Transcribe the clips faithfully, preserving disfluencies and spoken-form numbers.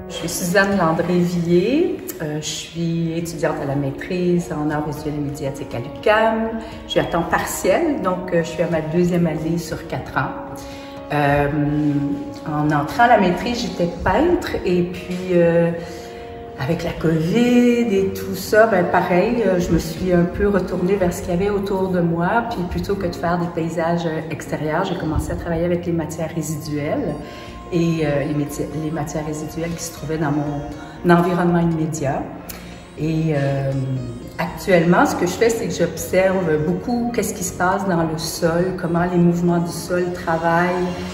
Je suis Suzanne Landré-Villers, euh, je suis étudiante à la maîtrise en arts visuels et médiatiques à l'U Q A M. Je suis à temps partiel, donc euh, je suis à ma deuxième année sur quatre ans. Euh, en entrant à la maîtrise, j'étais peintre et puis euh, avec la COVID et tout ça, ben pareil, je me suis un peu retournée vers ce qu'il y avait autour de moi. Puis plutôt que de faire des paysages extérieurs, j'ai commencé à travailler avec les matières résiduelles et euh, les, les matières résiduelles qui se trouvaient dans mon environnement immédiat. Et euh, actuellement, ce que je fais, c'est que j'observe beaucoup qu'est-ce qui se passe dans le sol, comment les mouvements du sol travaillent.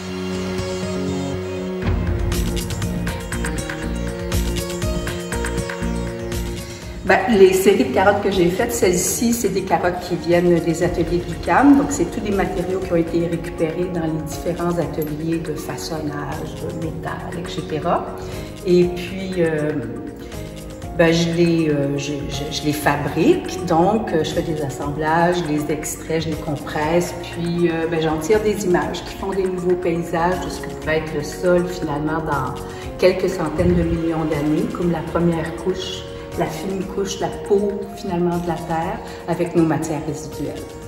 Ben, les séries de carottes que j'ai faites, celles-ci, c'est des carottes qui viennent des ateliers du C A M. Donc, c'est tous des matériaux qui ont été récupérés dans les différents ateliers de façonnage, de métal, et cetera. Et puis, euh, ben, je, les, euh, je, je, je les fabrique. Donc, je fais des assemblages, je les extrais, je les compresse. Puis, euh, ben, j'en tire des images qui font des nouveaux paysages de ce que peut être le sol, finalement, dans quelques centaines de millions d'années, comme la première couche, la fine couche, la peau finalement de la Terre avec nos matières résiduelles.